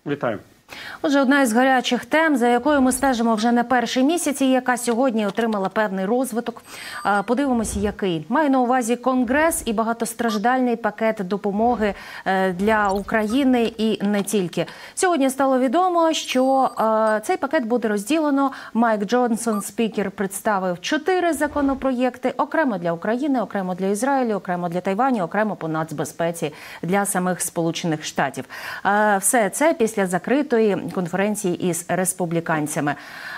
Вітаю. Отже, одна із гарячих тем, за якою ми стежимо вже не перший місяць, і яка сьогодні отримала певний розвиток. Подивимося, який. Маю на увазі Конгрес і багатостраждальний пакет допомоги для України і не тільки. Сьогодні стало відомо, що цей пакет буде розділено. Майк Джонсон, спікер, представив 4 законопроєкти. Окремо для України, окремо для Ізраїлю, окремо для Тайваню, окремо по нацбезпеці для самих Сполучених Штатів. Все це після закритої конференції із республіканцями.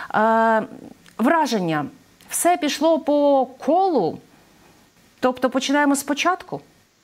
Враження. Все пішло по колу? Тобто починаємо спочатку?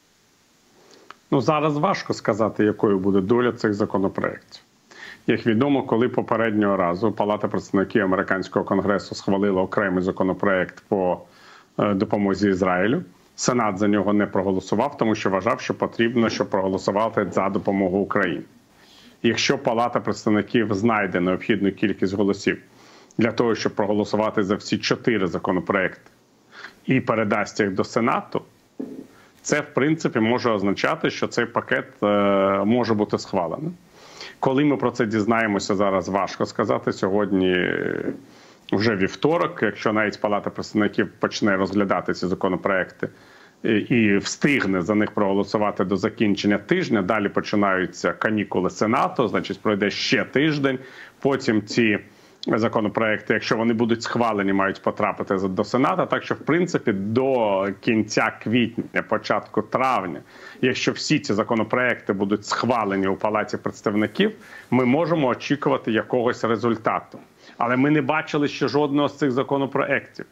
Зараз важко сказати, якою буде доля цих законопроєктів. Як відомо, коли попереднього разу Палата представників Американського конгресу схвалила окремий законопроєкт по допомозі Ізраїлю, Сенат за нього не проголосував, тому що вважав, що потрібно, щоб проголосувати за допомогу Україні. Якщо Палата представників знайде необхідну кількість голосів для того, щоб проголосувати за всі 4 законопроекти і передасть їх до Сенату, це, в принципі, може означати, що цей пакет може бути схвалений. Коли ми про це дізнаємося, зараз важко сказати. Сьогодні вже вівторок, якщо навіть Палата представників почне розглядати ці законопроекти і встигне за них проголосувати до закінчення тижня, далі починаються канікули Сенату, значить пройде ще тиждень, потім ці законопроекти, якщо вони будуть схвалені, мають потрапити до Сенату, так що, в принципі, до кінця квітня, початку травня, якщо всі ці законопроекти будуть схвалені у Палаті представників, ми можемо очікувати якогось результату. Але ми не бачили ще жодного з цих законопроектів.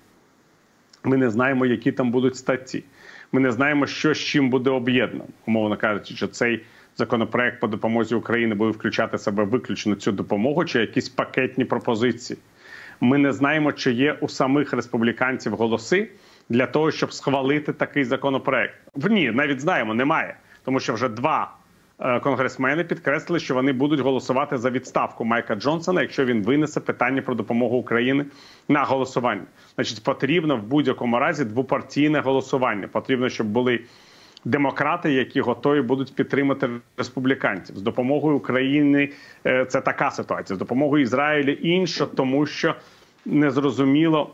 Ми не знаємо, які там будуть статті. Ми не знаємо, що з чим буде об'єднано. Умовно кажучи, що цей законопроект по допомозі Україні буде включати в себе виключно цю допомогу чи якісь пакетні пропозиції. Ми не знаємо, чи є у самих республіканців голоси для того, щоб схвалити такий законопроект. Ні, навіть знаємо, немає. Тому що вже 2 конгресмени підкреслили, що вони будуть голосувати за відставку Майка Джонсона, якщо він винесе питання про допомогу Україні на голосування. Значить, потрібно в будь-якому разі двопартійне голосування. Потрібно, щоб були демократи, які готові будуть підтримати республіканців. З допомогою України це така ситуація. З допомогою Ізраїлю інша, тому що незрозуміло,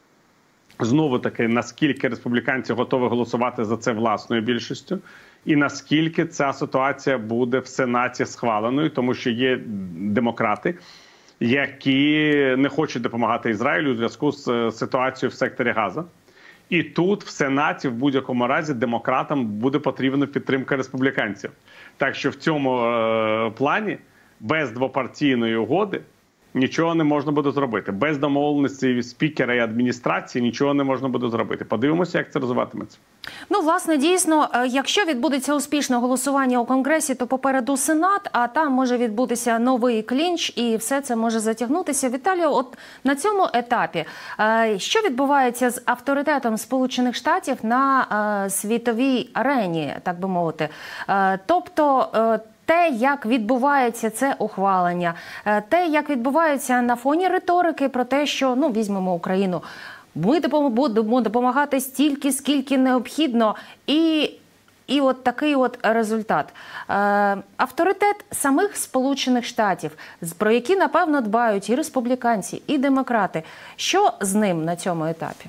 знову-таки, наскільки республіканці готові голосувати за це власною більшістю, і наскільки ця ситуація буде в Сенаті схваленою, тому що є демократи, які не хочуть допомагати Ізраїлю у зв'язку з ситуацією в секторі Газа. І тут в Сенаті в будь-якому разі демократам буде потрібна підтримка республіканців. Так що в цьому плані без двопартійної угоди нічого не можна буде зробити. Без домовленості спікера і адміністрації нічого не можна буде зробити. Подивимося, як це розвиватиметься. Власне, дійсно, якщо відбудеться успішне голосування у Конгресі, то попереду Сенат, а там може відбутися новий клінч, і все це може затягнутися. Віталію, от на цьому етапі, що відбувається з авторитетом Сполучених Штатів на світовій арені, так би мовити? Тобто, те, як відбувається це ухвалення, те, як відбувається на фоні риторики про те, що, візьмемо Україну, ми будемо допомагати стільки, скільки необхідно, і от такий от результат. Авторитет самих Сполучених Штатів, про які, напевно, дбають і республіканці, і демократи. Що з ним на цьому етапі?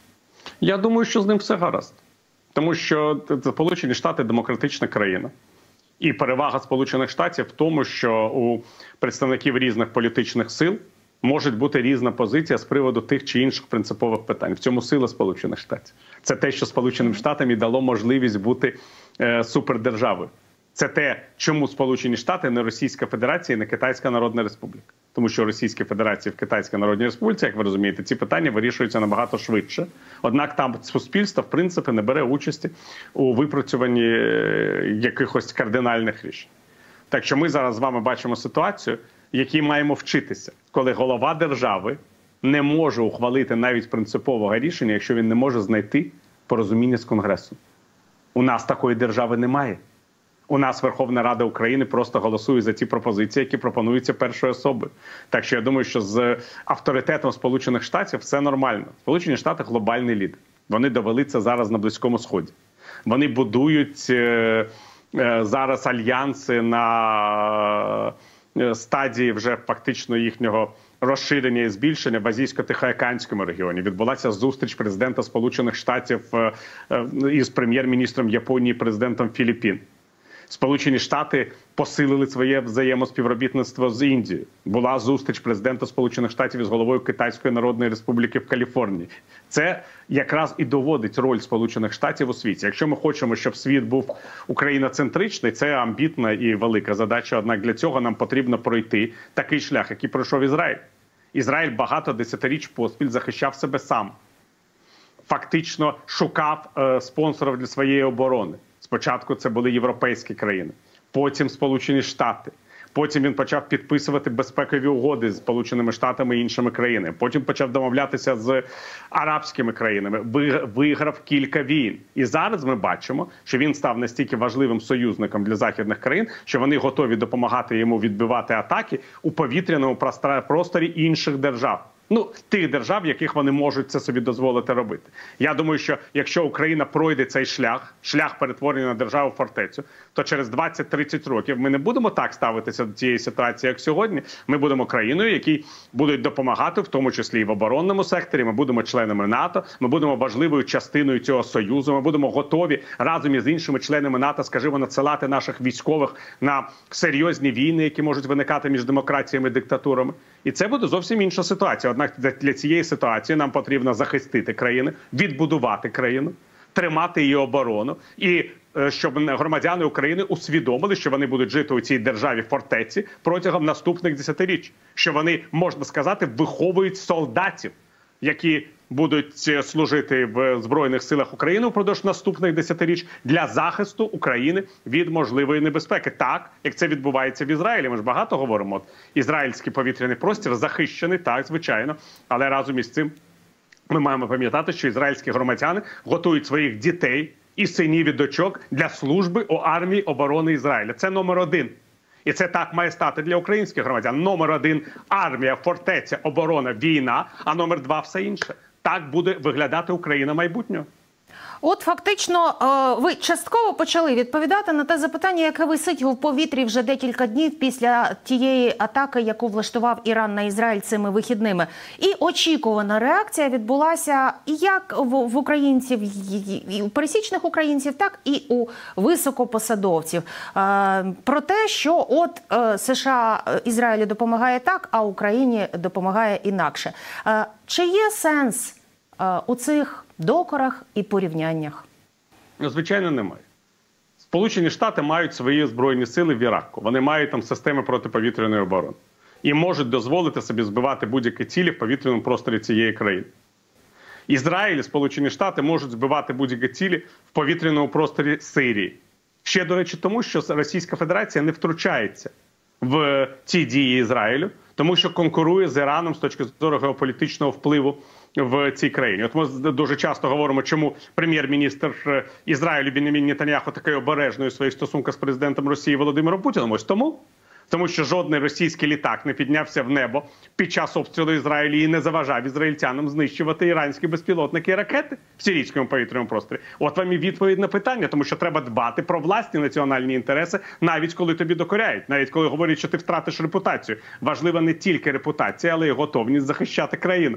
Я думаю, що з ним все гаразд. Тому що Сполучені Штати – демократична країна. І перевага Сполучених Штатів в тому, що у представників різних політичних сил може бути різна позиція з приводу тих чи інших принципових питань. В цьому сила Сполучених Штатів. Це те, що Сполученим Штатам і дало можливість бути супердержавою. Це те, чому Сполучені Штати не Російська Федерація, не Китайська Народна Республіка. Тому що Російській Федерації, в Китайській Народній Республіці, як ви розумієте, ці питання вирішуються набагато швидше. Однак там суспільство, в принципі, не бере участі у випрацюванні якихось кардинальних рішень. Так що ми зараз з вами бачимо ситуацію, в якій маємо вчитися, коли голова держави не може ухвалити навіть принципового рішення, якщо він не може знайти порозуміння з Конгресом. У нас такої держави немає. У нас Верховна Рада України просто голосує за ті пропозиції, які пропонуються першою особою. Так що я думаю, що з авторитетом Сполучених Штатів все нормально. Сполучені Штати – глобальний лідер. Вони довели це зараз на Близькому Сході. Вони будують зараз альянси на стадії вже фактично їхнього розширення і збільшення в Азійсько-Тихоокеанському регіоні. Відбулася зустріч президента Сполучених Штатів із прем'єр-міністром Японії, президентом Філіппін. Сполучені Штати посилили своє взаємоспівробітництво з Індією. Була зустріч президента Сполучених Штатів із головою Китайської Народної Республіки в Каліфорнії. Це якраз і доводить роль Сполучених Штатів у світі. Якщо ми хочемо, щоб світ був україноцентричний, це амбітна і велика задача. Однак для цього нам потрібно пройти такий шлях, який пройшов Ізраїль. Ізраїль багато десятиріч поспіль захищав себе сам. Фактично шукав спонсорів для своєї оборони. Спочатку це були європейські країни, потім Сполучені Штати. Потім він почав підписувати безпекові угоди з Сполученими Штатами і іншими країнами. Потім почав домовлятися з арабськими країнами. Виграв кілька війн. І зараз ми бачимо, що він став настільки важливим союзником для західних країн, що вони готові допомагати йому відбивати атаки у повітряному просторі інших держав. Тих держав, яких вони можуть це собі дозволити робити. Я думаю, що якщо Україна пройде цей шлях перетворення на державу-фортецю, то через 20-30 років ми не будемо так ставитися до цієї ситуації, як сьогодні. Ми будемо країною, якій будуть допомагати, в тому числі і в оборонному секторі, ми будемо членами НАТО, ми будемо важливою частиною цього союзу, ми будемо готові разом із іншими членами НАТО, скажімо, надсилати наших військових на серйозні війни, які можуть виникати між демократіями і диктатурами. І це буде зовсім інша ситуація. Однак для цієї ситуації нам потрібно захистити країну, відбудувати країну, тримати її оборону. І щоб громадяни України усвідомили, що вони будуть жити у цій державі-фортеці протягом наступних десятиріч. Що вони, можна сказати, виховують солдатів, які будуть служити в Збройних силах України впродовж наступних десятиріч для захисту України від можливої небезпеки. Так, як це відбувається в Ізраїлі. Ми ж багато говоримо. От, ізраїльський повітряний простір захищений, так, звичайно. Але разом із цим ми маємо пам'ятати, що ізраїльські громадяни готують своїх дітей і синів і дочок для служби у армії оборони Ізраїля. Це номер один. І це так має стати для українських громадян. Номер один – армія, фортеця, оборона, війна, а номер два – все інше. Так буде виглядати Україна майбутнього. От фактично ви частково почали відповідати на те запитання, яке висить у повітрі вже декілька днів після тієї атаки, яку влаштував Іран на Ізраїль цими вихідними. І очікувана реакція відбулася як в українців, і у пересічних українців, так і у високопосадовців. Про те, що от США Ізраїлю допомагає так, а Україні допомагає інакше. Чи є сенс у цих докорах і порівняннях? Звичайно, немає. Сполучені Штати мають свої збройні сили в Іраку. Вони мають там системи протиповітряної оборони. І можуть дозволити собі збивати будь-які цілі в повітряному просторі цієї країни. Ізраїль і Сполучені Штати можуть збивати будь-які цілі в повітряному просторі Сирії. Ще, до речі, тому що Російська Федерація не втручається в ці дії Ізраїлю, тому що конкурує з Іраном з точки зору геополітичного впливу в цій країні. От ми дуже часто говоримо, чому прем'єр-міністр Ізраїлю Бен'ямін Нетаньяху такий обережний у своїх стосунках з президентом Росії Володимиром Путіним. Ось тому що жодний російський літак не піднявся в небо під час обстрілу Ізраїлю і не заважав ізраїльтянам знищувати іранські безпілотники і ракети в сирійському повітряному просторі. От вам і відповідь на питання, тому що треба дбати про власні національні інтереси, навіть коли тобі докоряють, навіть коли говорять, що ти втратиш репутацію. Важлива не тільки репутація, але й готовність захищати країну.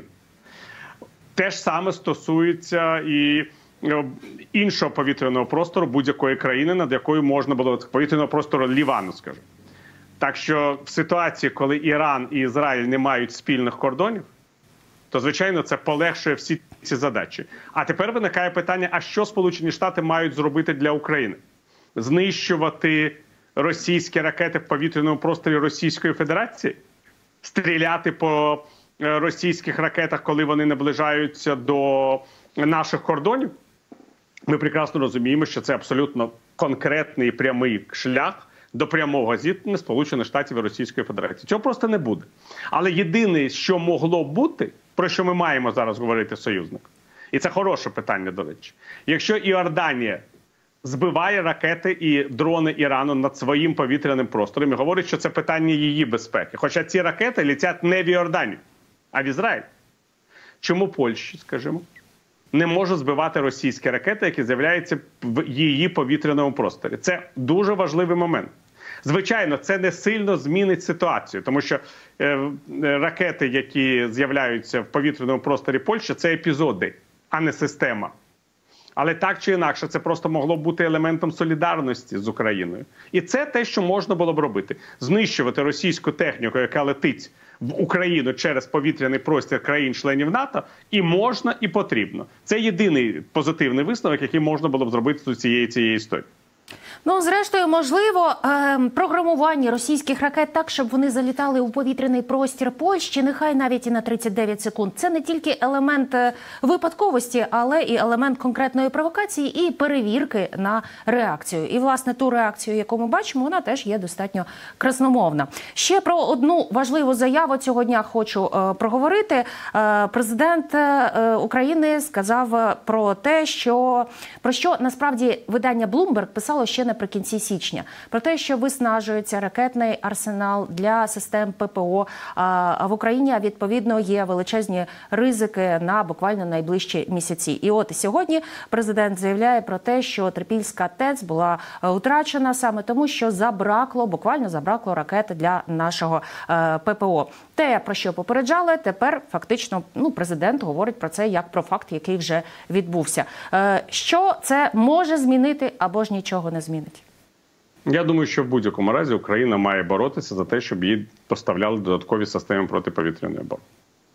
Те ж саме стосується і іншого повітряного простору будь-якої країни, над якою можна було, повітряного простору Лівану, скажімо. Так що в ситуації, коли Іран і Ізраїль не мають спільних кордонів, то, звичайно, це полегшує всі ці задачі. А тепер виникає питання, а що Сполучені Штати мають зробити для України? Знищувати російські ракети в повітряному просторі Російської Федерації? Стріляти по російських ракетах, коли вони наближаються до наших кордонів? Ми прекрасно розуміємо, що це абсолютно конкретний і прямий шлях до прямого зіткнення Сполучених Штатів і Російської Федерації. Цього просто не буде. Але єдине, що могло бути, про що ми маємо зараз говорити союзник, і це хороше питання, до речі, якщо Іорданія збиває ракети і дрони Ірану над своїм повітряним простором і говорить, що це питання її безпеки. Хоча ці ракети летять не в Іорданію, а в Ізраїль. Чому Польща, скажімо, не може збивати російські ракети, які з'являються в її повітряному просторі? Це дуже важливий момент. Звичайно, це не сильно змінить ситуацію, тому що ракети, які з'являються в повітряному просторі Польщі, це епізоди, а не система. Але так чи інакше, це просто могло бути елементом солідарності з Україною. І це те, що можна було б робити. Знищувати російську техніку, яка летить в Україну через повітряний простір країн-членів НАТО, і можна, і потрібно. Це єдиний позитивний висновок, який можна було б зробити з цієї історії. Ну, зрештою, можливо, програмування російських ракет так, щоб вони залітали у повітряний простір Польщі, нехай навіть і на 39 секунд. Це не тільки елемент випадковості, але і елемент конкретної провокації і перевірки на реакцію. І, власне, ту реакцію, яку ми бачимо, вона теж є достатньо красномовна. Ще про одну важливу заяву цього дня хочу проговорити. Президент України сказав про те, про що насправді видання Bloomberg писало ще наприкінці січня. Про те, що виснажується ракетний арсенал для систем ППО. А в Україні, відповідно, є величезні ризики на буквально найближчі місяці. І от сьогодні президент заявляє про те, що Трипільська ТЕЦ була втрачена саме тому, що буквально забракло ракети для нашого ППО. Те, про що попереджали, тепер фактично президент говорить про це як про факт, який вже відбувся. Що це може змінити або ж нічого не змінить? Я думаю, що в будь-якому разі Україна має боротися за те, щоб їй поставляли додаткові системи протиповітряної оборони.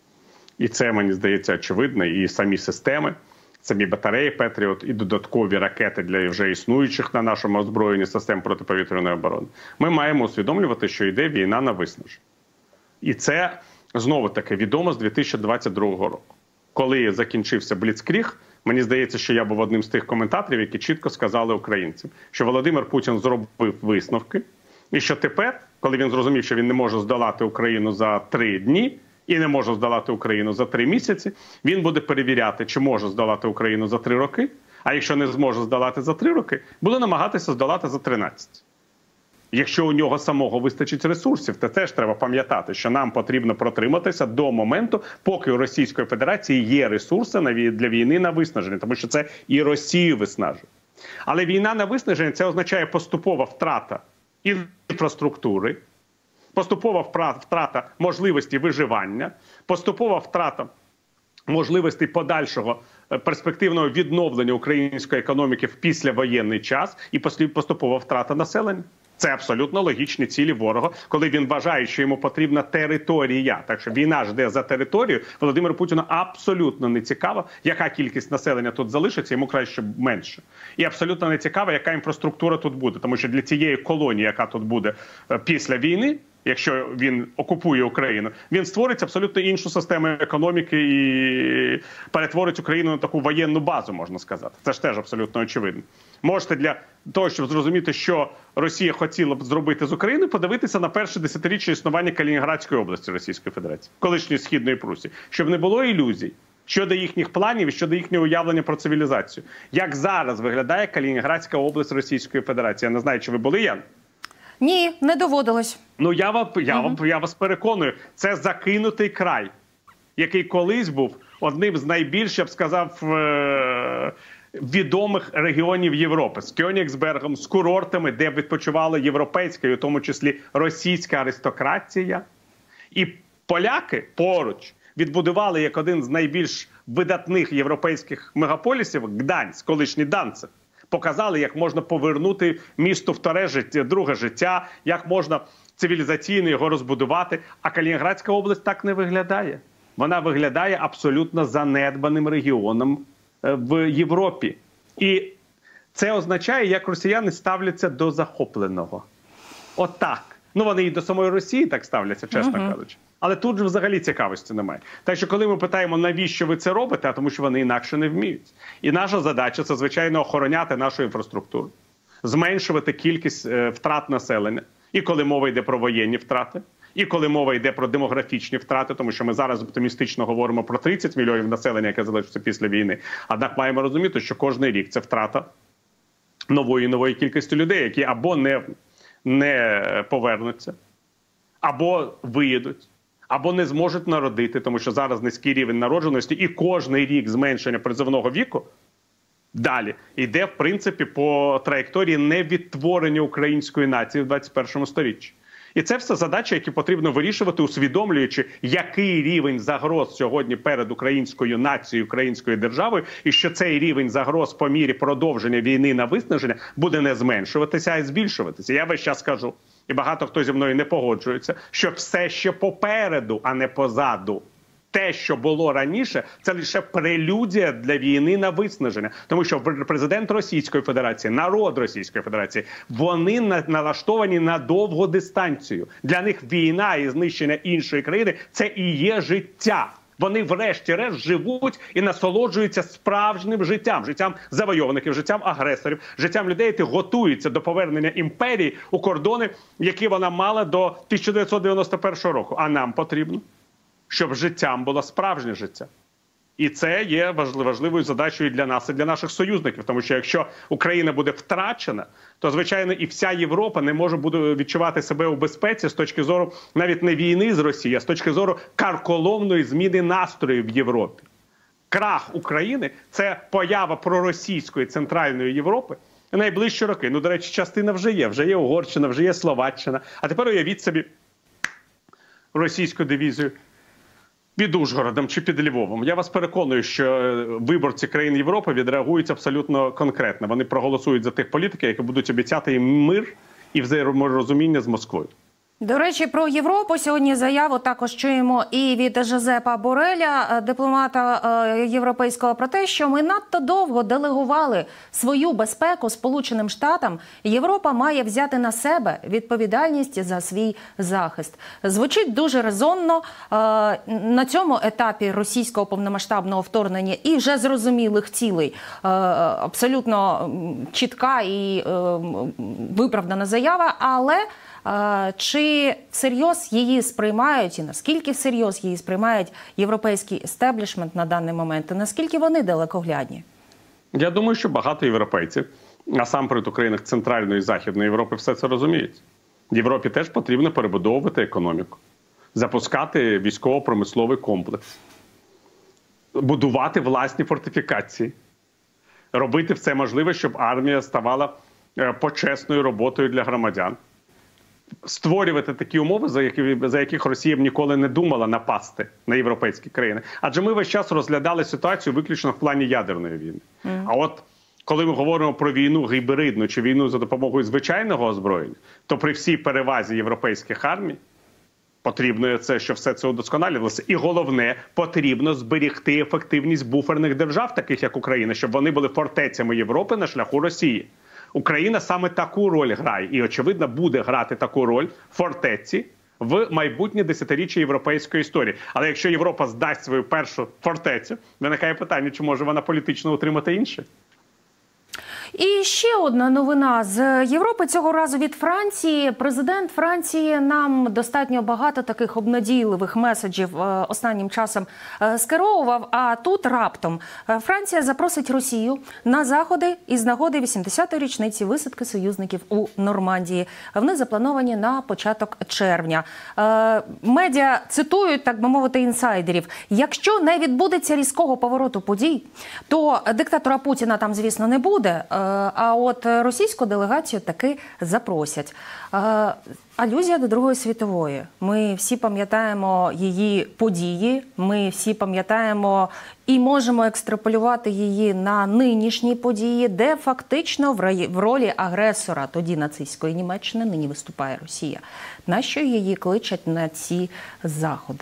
І це, мені здається, очевидно. І самі системи, самі батареї «Петріот», і додаткові ракети для вже існуючих на нашому озброєнні систем протиповітряної оборони. Ми маємо усвідомлювати, що йде війна на виснаження. І це, знову-таки, відомо з 2022 року. Коли закінчився Бліцкріг, мені здається, що я був одним з тих коментаторів, які чітко сказали українцям, що Володимир Путін зробив висновки, і що тепер, коли він зрозумів, що він не може здолати Україну за 3 дні і не може здолати Україну за 3 місяці, він буде перевіряти, чи може здолати Україну за 3 роки, а якщо не зможе здолати за 3 роки, буде намагатися здолати за 13. Якщо у нього самого вистачить ресурсів, то теж треба пам'ятати, що нам потрібно протриматися до моменту, поки у Російської Федерації є ресурси для війни на виснаження, тому що це і Росію виснажує. Але війна на виснаження – це означає поступова втрата інфраструктури, поступова втрата можливості виживання, поступова втрата можливостей подальшого перспективного відновлення української економіки в післявоєнний час і поступова втрата населення. Це абсолютно логічні цілі ворога, коли він вважає, що йому потрібна територія. Так що війна жде за територію. Володимиру Путіну абсолютно не цікаво, яка кількість населення тут залишиться, йому краще менше. І абсолютно не цікаво, яка інфраструктура тут буде. Тому що для цієї колонії, яка тут буде після війни, якщо він окупує Україну, він створить абсолютно іншу систему економіки і перетворить Україну на таку воєнну базу, можна сказати. Це ж теж абсолютно очевидно. Можете для того, щоб зрозуміти, що Росія хотіла б зробити з Україною, подивитися на перше десятиріччя існування Калінінградської області Російської Федерації, колишньої Східної Прусії, щоб не було ілюзій щодо їхніх планів і щодо їхнього уявлення про цивілізацію. Як зараз виглядає Калінінградська область Російської Федерації? Я не знаю, чи ви були, Ян? Ні, не доводилось. Ну, я вас переконую, це закинутий край, який колись був одним з найбільш, я б сказав, відомих регіонів Європи. З Кьонігсбергом, з курортами, де відпочивала європейська, і в тому числі російська аристократія. І поляки поруч відбудували як один з найбільш видатних європейських мегаполісів Гданськ, колишній Данциг. Показали, як можна повернути місту друге життя, як можна цивілізаційно його розбудувати. А Калінінградська область так не виглядає. Вона виглядає абсолютно занедбаним регіоном в Європі. І це означає, як росіяни ставляться до захопленого. Отак. Ну, вони і до самої Росії так ставляться, чесно кажучи. Але тут же взагалі цікавості немає. Так що, коли ми питаємо, навіщо ви це робите, а тому що вони інакше не вміють. І наша задача – це, звичайно, охороняти нашу інфраструктуру, зменшувати кількість втрат населення. І коли мова йде про воєнні втрати, і коли мова йде про демографічні втрати, тому що ми зараз оптимістично говоримо про 30 мільйонів населення, яке залишиться після війни. Однак маємо розуміти, що кожний рік це втрата нової кількості людей, які або не повернуться, або виїдуть, або не зможуть народити, тому що зараз низький рівень народженості, і кожний рік зменшення призовного віку Далі йде, в принципі, по траєкторії невідтворення української нації в 21 сторіччі. І це все задачі, які потрібно вирішувати, усвідомлюючи, який рівень загроз сьогодні перед українською нацією, українською державою, і що цей рівень загроз по мірі продовження війни на виснаження буде не зменшуватися, а й збільшуватися. Я весь час кажу, і багато хто зі мною не погоджується, що все ще попереду, а не позаду. Те, що було раніше, це лише прелюдія для війни на виснаження. Тому що президент Російської Федерації, народ Російської Федерації, вони налаштовані на довгу дистанцію. Для них війна і знищення іншої країни – це і є життя. Вони врешті-решт живуть і насолоджуються справжнім життям. Життям завойовників, життям агресорів, життям людей, які готуються до повернення імперії у кордони, які вона мала до 1991 року. А нам потрібно, щоб життям було справжнє життя. І це є важливою задачею для нас і для наших союзників. Тому що якщо Україна буде втрачена, то, звичайно, і вся Європа не може буде відчувати себе у безпеці з точки зору навіть не війни з Росією, а з точки зору карколомної зміни настроїв в Європі. Крах України – це поява проросійської Центральної Європи найближчі роки. Ну, до речі, частина вже є Угорщина, вже є Словаччина. А тепер уявіть собі російську дивізію під Ужгородом чи під Львовом. Я вас переконую, що виборці країн Європи відреагують абсолютно конкретно. Вони проголосують за тих політиків, які будуть обіцяти їм мир і взаєморозуміння з Москвою. До речі, про Європу сьогодні заяву також чуємо і від Жозепа Бореля, дипломата європейського, про те, що ми надто довго делегували свою безпеку Сполученим Штатам. Європа має взяти на себе відповідальність за свій захист. Звучить дуже резонно. На цьому етапі російського повномасштабного вторгнення і вже зрозумілих цілей абсолютно чітка і виправдана заява, але чи всерйоз її сприймають і наскільки всерйоз її сприймають європейський естеблішмент на даний момент, і наскільки вони далекоглядні? Я думаю, що багато європейців, насамперед у країнах Центральної і Західної Європи, все це розуміють. Європі теж потрібно перебудовувати економіку, запускати військово-промисловий комплекс, будувати власні фортифікації, робити все можливе, щоб армія ставала почесною роботою для громадян. Створювати такі умови, за яких Росія б ніколи не думала напасти на європейські країни. Адже ми весь час розглядали ситуацію виключно в плані ядерної війни. А от коли ми говоримо про війну гібридну чи війну за допомогою звичайного озброєння, то при всій перевазі європейських армій потрібно це, що все це удосконалювалося. І головне, потрібно зберегти ефективність буферних держав, таких як Україна, щоб вони були фортецями Європи на шляху Росії. Україна саме таку роль грає і, очевидно, буде грати таку роль фортеці в майбутнє десятиріччя європейської історії. Але якщо Європа здасть свою першу фортецю, виникає питання, чи може вона політично утримати інші? І ще одна новина з Європи, цього разу від Франції. Президент Франції нам достатньо багато таких обнадійливих меседжів останнім часом скеровував, а тут раптом Франція запросить Росію на заходи із нагоди 80-ї річниці висадки союзників у Нормандії. Вони заплановані на початок червня. Медіа цитують, так би мовити, інсайдерів. Якщо не відбудеться різкого повороту подій, то диктатора Путіна там, звісно, не буде. А от російську делегацію таки запросять. Алюзія до Другої світової. Ми всі пам'ятаємо її події, ми всі пам'ятаємо і можемо екстраполювати її на нинішні події, де фактично в ролі агресора тоді нацистської Німеччини нині виступає Росія. Нащо її кличуть на ці заходи?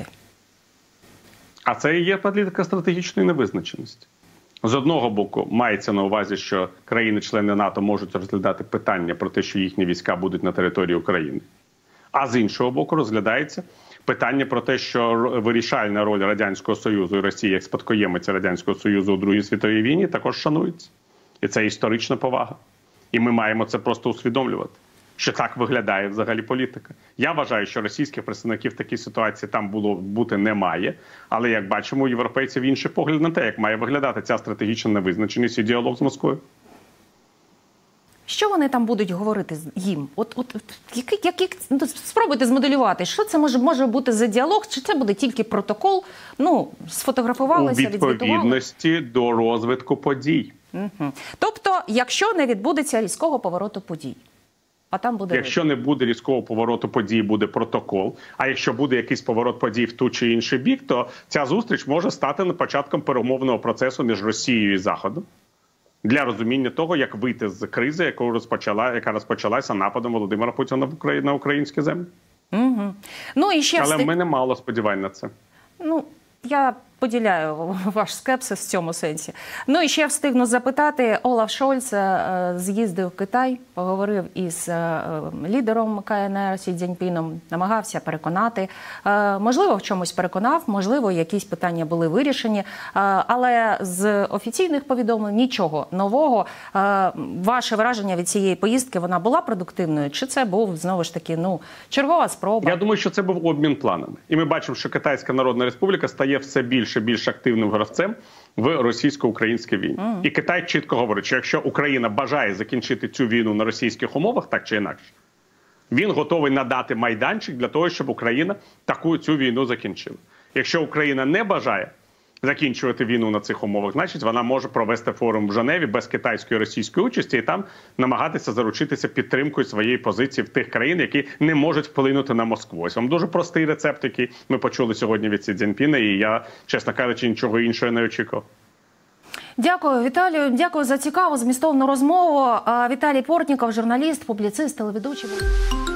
А це і є політика стратегічної невизначеності. З одного боку, мається на увазі, що країни-члени НАТО можуть розглядати питання про те, що їхні війська будуть на території України. А з іншого боку, розглядається питання про те, що вирішальна роль Радянського Союзу і Росії як спадкоємиця Радянського Союзу у Другій світовій війні також шанується. І це історична повага. І ми маємо це просто усвідомлювати, що так виглядає взагалі політика. Я вважаю, що російських представників в такій ситуації там бути не має. Але, як бачимо, у європейців інший погляд на те, як має виглядати ця стратегічна невизначеність і діалог з Москвою. Що вони там будуть говорити їм? Спробуйте змоделювати, що це може бути за діалог, чи це буде тільки протокол, сфотографувалися, відзвітували? У відповідності до розвитку подій. Тобто, якщо не відбудеться різкого повороту подій, а там буде... Якщо не буде різкого повороту подій, буде протокол. А якщо буде якийсь поворот подій в ту чи інший бік, то ця зустріч може стати початком перемовного процесу між Росією і Заходом для розуміння того, як вийти з кризи, яка розпочалася нападом Володимира Путіна на українські землі. Ну, і ще але в мене мало сподівань на це. Ну, я поділяю ваш скепсис в цьому сенсі. Ну і ще встигну запитати, Олаф Шольц з'їздив в Китай, поговорив із лідером КНР Сі Цзіньпіном, намагався переконати. Можливо, в чомусь переконав, можливо, якісь питання були вирішені, але з офіційних повідомлень нічого нового. Ваше враження від цієї поїздки, вона була продуктивною? Чи це був, знову ж таки, чергова спроба? Я думаю, що це був обмін планами. І ми бачимо, що Китайська Народна Республіка стає все більш активним гравцем в російсько-українській війні. І Китай чітко говорить, що якщо Україна бажає закінчити цю війну на російських умовах, так чи інакше, він готовий надати майданчик для того, щоб Україна цю війну закінчила. Якщо Україна не бажає закінчувати війну на цих умовах, значить вона може провести форум в Женеві без китайської і російської участі і там намагатися заручитися підтримкою своєї позиції в тих країн, які не можуть вплинути на Москву. Ось вам дуже простий рецепт, який ми почули сьогодні від Сі Цзіньпіна, і я, чесно кажучи, нічого іншого не очікував. Дякую, Віталію. Дякую за цікаву, змістовну розмову. Віталій Портніков, журналіст, публіцист, телеведучий.